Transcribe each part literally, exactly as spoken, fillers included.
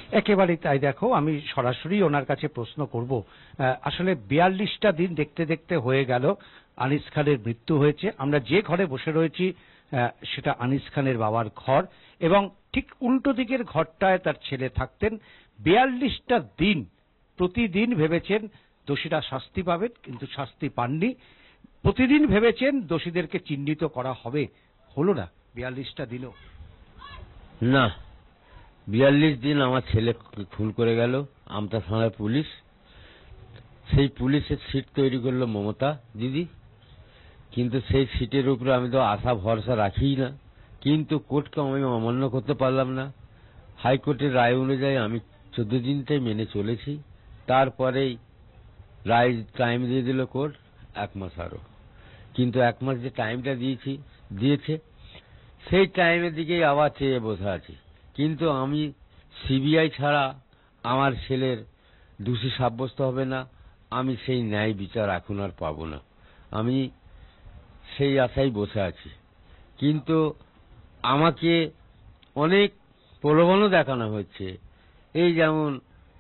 একেবারেই তাই। দেখো, আমি সরাসরি ওনার কাছে প্রশ্ন করব। আসলে বিয়াল্লিশটা দিন দেখতে দেখতে হয়ে গেল আনিস খানের মৃত্যু হয়েছে। আমরা যে ঘরে বসে রয়েছি সেটা আনিস খানের বাবার ঘর, এবং ঠিক উল্টো দিকের ঘরটায় তার ছেলে থাকতেন। বিয়াল্লিশটা দিন প্রতিদিন ভেবেছেন দোষীরা শাস্তি পাবেন, কিন্তু শাস্তি পাননি। প্রতিদিন ভেবেছেন দোষীদেরকে চিহ্নিত করা হবে, হলো না বিয়াল্লিশটা দিনও। না, বিয়াল্লিশ দিন আমার ছেলে খুন করে গেল আমতা থানার পুলিশ। সেই পুলিশের সিট তৈরি করলো মমতা দিদি, কিন্তু সেই সিটের উপরে আমি তো আশা ভরসা রাখিই না। কিন্তু কোর্টকে আমি অমান্য করতে পারলাম না। হাইকোর্টের রায় অনুযায়ী আমি চোদ্দ দিনটাই মেনে চলেছি। তারপরেই রায় টাইম দিয়ে দিল কোর্ট এক মাস আরো। কিন্তু এক মাস যে টাইমটা দিয়েছি দিয়েছে সেই টাইমের দিকেই আবার চেয়ে বসে আছি। কিন্তু আমি সিবিআই ছাড়া আমার ছেলের দোষী সাব্যস্ত হবে না, আমি সেই ন্যায় বিচার এখন আর পাবো না। আমি সেই আশায় বসে আছি। কিন্তু আমাকে অনেক প্রলোভনও দেখানো হচ্ছে। এই যেমন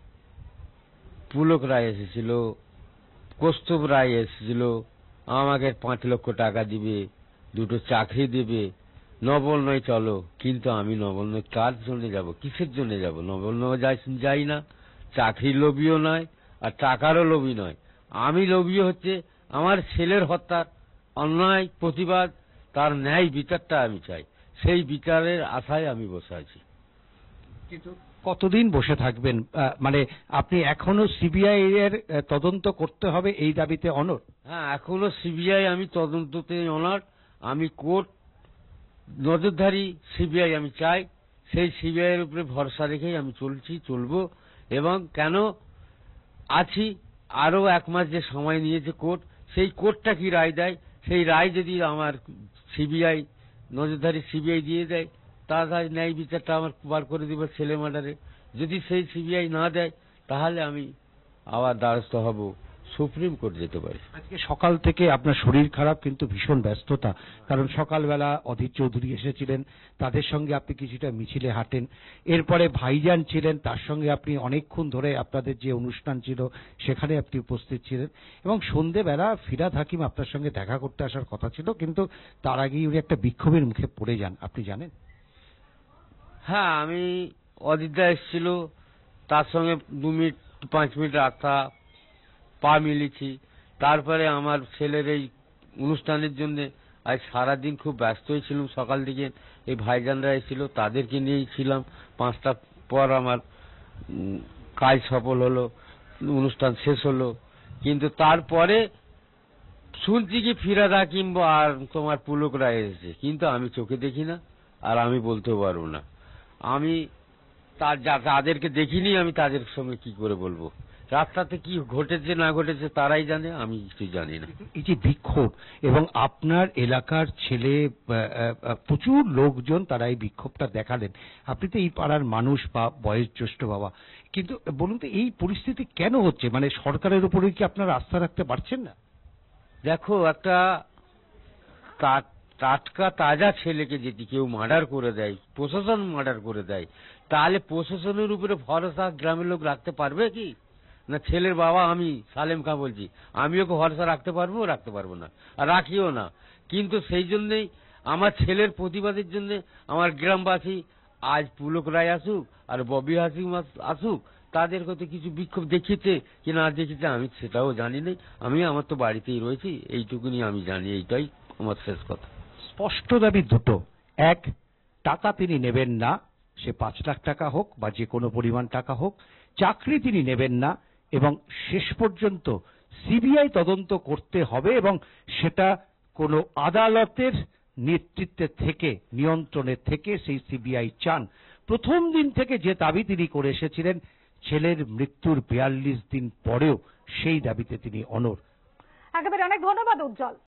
পুলক রায় এসেছিল, কৌস্তব রায় এসেছিল, আমাকে পাঁচ লক্ষ টাকা দিবে, দুটো চাকরি দেবে, নবলনয় চলো। কিন্তু আমি নবলনয় কার জন্য যাব, কিসের জন্য যাব? নবলনয় যাই না, চাকরির লোভীও নয় আর টাকারও লোভী নয়। আমি লোভী হচ্ছে আমার ছেলের হত্যার অন্যায় প্রতিবাদ, তার ন্যায় বিচারটা আমি চাই। সেই বিচারের আশায় আমি বসে আছি। কিন্তু কতদিন বসে থাকবেন? মানে আপনি এখনো সিবিআই এর তদন্ত করতে হবে এই দাবিতে অনড়? হ্যাঁ, এখনো সিবিআই আমি তদন্ততে অনড়। আমি কোর্ট নজরদারি সিবিআই আমি চাই। সেই সিবিআই এর উপরে ভরসা রেখেই আমি চলছি, চলবো। এবং কেন আছি, আরো এক মাস যে সময় নিয়েছে কোর্ট, সেই কোর্টটা কি রায় দেয়, সেই রায় যদি আমার সিবিআই নজরদারি সিবিআই দিয়ে দেয়, তাহলে ন্যায় বিচারটা আমার বার করে দিব ছেলে মার্ডারে। যদি সেই সিবিআই না দেয় তাহলে আমি আবার দ্বারস্থ হব, সুপ্রিম কোর্ট যেতে পারি। আজকে সকাল থেকে আপনার শরীর খারাপ, কিন্তু ভীষণ ব্যস্ততা। কারণ সকালবেলা অধীর চৌধুরী এসেছিলেন, তাদের সঙ্গে আপনি কিছুটা মিছিলে হাঁটেন। এরপরে ভাইজান ছিলেন, তার সঙ্গে আপনি অনেকক্ষণ ধরে আপনাদের যে অনুষ্ঠান ছিল সেখানে আপনি উপস্থিত ছিলেন। এবং সন্ধেবেলা ফিরহাদ হাকিম আপনার সঙ্গে দেখা করতে আসার কথা ছিল, কিন্তু তার আগেই উনি একটা বিক্ষোভের মুখে পড়ে যান, আপনি জানেন? হ্যাঁ, আমি অদিতদা এসেছিল, তার সঙ্গে দু মিনিট পাঁচ মিনিট রাস্তা পা মিলিয়েছি। তারপরে আমার ছেলের এই অনুষ্ঠানের জন্য আজ সারাদিন খুব ব্যস্তই ছিলাম। সকাল থেকে এই ভাইজানরা এসেছিল, তাদেরকে নিয়েই ছিলাম। পাঁচটা পর আমার কাজ সফল হলো, অনুষ্ঠান শেষ হলো। কিন্তু তারপরে শুনছি কি ফিরহাদ হাকিম আর তোমার পুলক রায় এসেছে, কিন্তু আমি চোখে দেখি না, আর আমি বলতেও পারবো না। আমি তার যাদেরকে দেখিনি, আমি তাদের সঙ্গে কি করে বলবো? রাস্তাতে কি ঘটেছে না ঘটেছে তারাই জানে, আমি কিছু জানি না। এই যে বিক্ষোভ, এবং আপনার এলাকার ছেলে, প্রচুর লোকজন তারা এই বিক্ষোভটা দেখালেন। আপনি তো এই পাড়ার মানুষ বা বয়োজ্যেষ্ঠ বাবা, কিন্তু বলুন তো এই পরিস্থিতি কেন হচ্ছে? মানে সরকারের উপরে কি আপনারা আস্থা রাখতে পারছেন না? দেখো, একটা টাটকা তাজা ছেলেকে যদি কেউ মার্ডার করে দেয়, প্রশাসন মার্ডার করে দেয়, তাহলে প্রশাসনের উপরে ভরসা গ্রামের লোক রাখতে পারবে কি? না, ছেলের বাবা আমি সালেম খাঁ বলছি, আমিও ভরসা রাখতে পারবো? রাখতে পারবো না, আর রাখিও না। কিন্তু সেই জন্যই আমার ছেলের প্রতিবাদের জন্য আমার গ্রামবাসী আজ পুলক রায় আসুক আর ববি হাসিম আসুক, তাদের হয়তো কিছু বিক্ষোভ দেখিয়েছে কি না দেখিয়েছে আমি সেটাও জানি না। আমি আমার তো বাড়িতেই রয়েছি, এইটুকুনি আমি জানি। এইটাই আমার শেষ কথা। স্পষ্ট দাবি দুটো। এক, টাকা তিনি নেবেন না, সে পাঁচ লাখ টাকা হোক বা যে কোনো পরিমাণ টাকা হোক। চাকরি তিনি নেবেন না, এবং শেষ পর্যন্ত সিবিআই তদন্ত করতে হবে, এবং সেটা কোনো আদালতের নেতৃত্বে থেকে, নিয়ন্ত্রণে থেকে সেই সিবিআই চান। প্রথম দিন থেকে যে দাবি তিনি করে এসেছিলেন, ছেলের মৃত্যুর বিয়াল্লিশ দিন পরেও সেই দাবিতে তিনি অনড়। একেবারে অনেক ধন্যবাদ উজ্জ্বল।